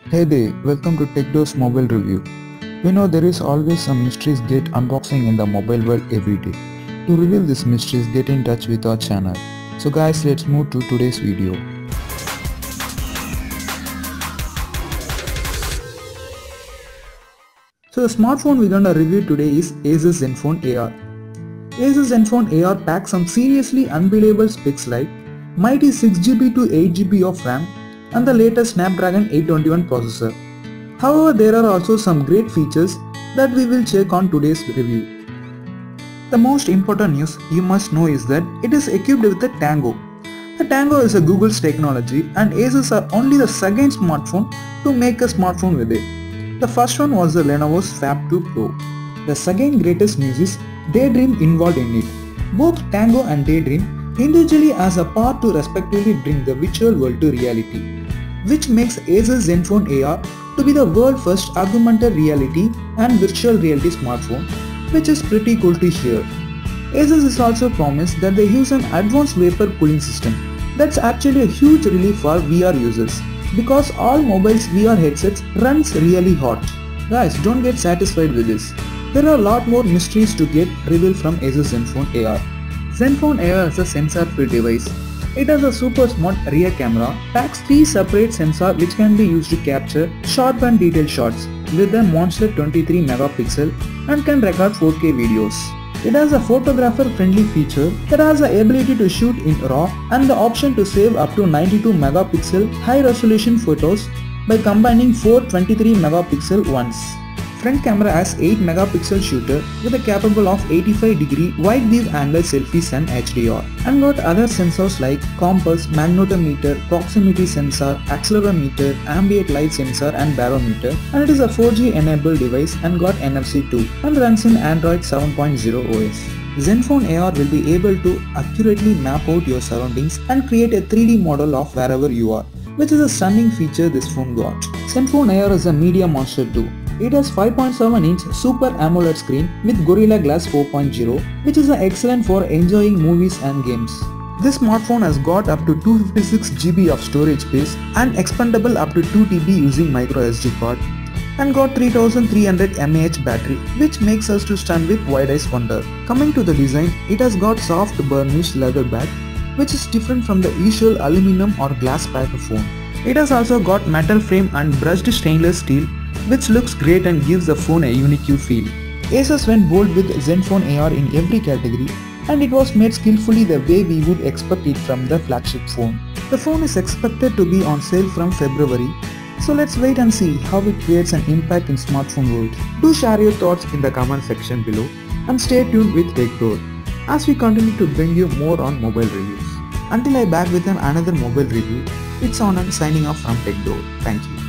Hey there, welcome to TechDo's mobile review. We know there is always some mysteries get unboxing in the mobile world every day. To reveal these mysteries, get in touch with our channel. So guys, let's move to today's video. So the smartphone we're gonna review today is Asus Zenfone AR. Asus Zenfone AR packs some seriously unbelievable specs like mighty 6GB to 8GB of RAM and the latest Snapdragon 821 processor. However, there are also some great features that we will check on today's review. The most important news you must know is that it is equipped with the Tango. The Tango is a Google's technology and Asus are only the second smartphone to make a smartphone with it. The first one was the Lenovo's Fab 2 Pro. The second greatest news is Daydream involved in it. Both Tango and Daydream individually has a power to respectively bring the virtual world to reality, which makes Asus Zenfone AR to be the world's first augmented reality and virtual reality smartphone, which is pretty cool to hear. Asus is also promised that they use an advanced vapor cooling system. That's actually a huge relief for VR users, because all mobiles VR headsets runs really hot. Guys, don't get satisfied with this. There are a lot more mysteries to get revealed from Asus Zenfone AR. Zenfone AR is a sensor-free device. It has a super smart rear camera, packs 3 separate sensors which can be used to capture sharp and detailed shots with a monster 23 megapixel and can record 4K videos. It has a photographer-friendly feature that has the ability to shoot in RAW and the option to save up to 92 megapixel high-resolution photos by combining 4 23 megapixel ones. Front camera has 8 megapixel shooter with a capable of 85-degree wide view angle selfies and HDR, and got other sensors like compass, magnetometer, proximity sensor, accelerometer, ambient light sensor and barometer, and it is a 4G enabled device and got NFC too and runs in Android 7.0 OS. Zenfone AR will be able to accurately map out your surroundings and create a 3D model of wherever you are, which is a stunning feature this phone got. Zenfone AR is a media monster too. It has 5.7-inch Super AMOLED screen with Gorilla Glass 4.0, which is excellent for enjoying movies and games. This smartphone has got up to 256GB of storage space and expandable up to 2TB using microSD card, and got 3300 mAh battery, which makes us to stun with wide eyes wonder. Coming to the design, it has got soft burnished leather back, which is different from the usual aluminum or glass back phone. It has also got metal frame and brushed stainless steel, which looks great and gives the phone a unique feel. Asus went bold with Zenfone AR in every category, and it was made skillfully the way we would expect it from the flagship phone. The phone is expected to be on sale from February, so let's wait and see how it creates an impact in smartphone world. Do share your thoughts in the comment section below and stay tuned with TechDo as we continue to bring you more on mobile reviews. Until I back with another mobile review, it's Anand signing off from TechDo. Thank you.